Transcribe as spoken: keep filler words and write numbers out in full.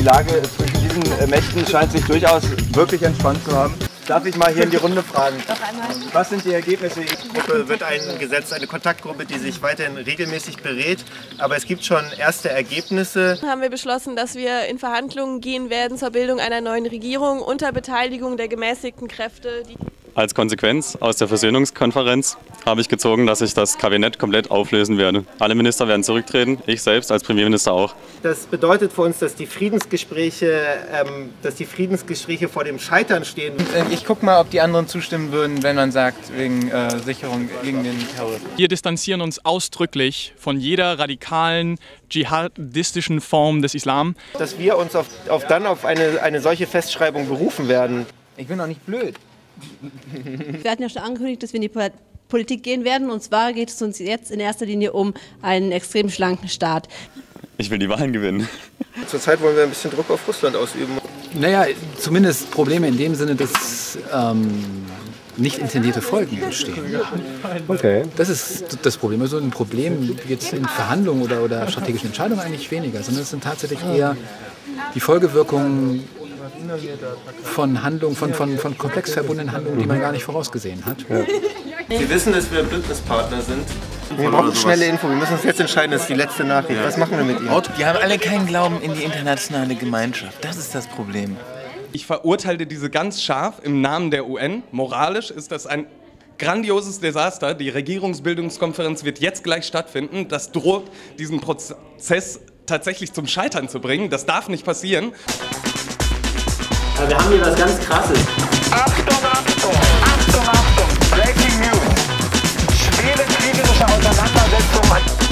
Lage zwischen diesen Mächten scheint sich durchaus wirklich entspannt zu haben. Darf ich mal hier in die Runde fragen? Was sind die Ergebnisse? Die Gruppe wird eingesetzt, eine Kontaktgruppe, die sich weiterhin regelmäßig berät. Aber es gibt schon erste Ergebnisse. Haben wir beschlossen, dass wir in Verhandlungen gehen werden zur Bildung einer neuen Regierung unter Beteiligung der gemäßigten Kräfte. Als Konsequenz aus der Versöhnungskonferenz habe ich gezogen, dass ich das Kabinett komplett auflösen werde. Alle Minister werden zurücktreten, ich selbst als Premierminister auch. Das bedeutet für uns, dass die Friedensgespräche, ähm, dass die Friedensgespräche vor dem Scheitern stehen. Ich gucke mal, ob die anderen zustimmen würden, wenn man sagt, wegen äh, Sicherung gegen den Terror. Wir distanzieren uns ausdrücklich von jeder radikalen, dschihadistischen Form des Islam. Dass wir uns auf, auf dann auf eine, eine solche Festschreibung berufen werden. Ich bin doch nicht blöd. Wir hatten ja schon angekündigt, dass wir in die Politik gehen werden. Und zwar geht es uns jetzt in erster Linie um einen extrem schlanken Staat. Ich will die Wahlen gewinnen. Zurzeit wollen wir ein bisschen Druck auf Russland ausüben. Naja, zumindest Probleme in dem Sinne, dass ähm, nicht intendierte Folgen entstehen. Okay. Das ist das Problem. Also ein Problem jetzt in Verhandlungen oder, oder strategischen Entscheidungen eigentlich weniger, sondern es sind tatsächlich eher die Folgewirkungen von Handlungen, von, von, von komplex verbundenen Handlungen, die man gar nicht vorausgesehen hat. Ja. Sie wissen, dass wir Bündnispartner sind. Wir brauchen schnelle Info. Wir müssen uns jetzt entscheiden, das ist die letzte Nachricht. Was machen wir mit Ihnen? Die haben alle keinen Glauben in die internationale Gemeinschaft. Das ist das Problem. Ich verurteile diese ganz scharf im Namen der U N. Moralisch ist das ein grandioses Desaster. Die Regierungsbildungskonferenz wird jetzt gleich stattfinden. Das droht, diesen Prozess tatsächlich zum Scheitern zu bringen. Das darf nicht passieren. Wir haben hier was ganz Krasses. Achtung, Achtung, Achtung, Achtung, Breaking News. Schwere kriegerische Auseinandersetzung.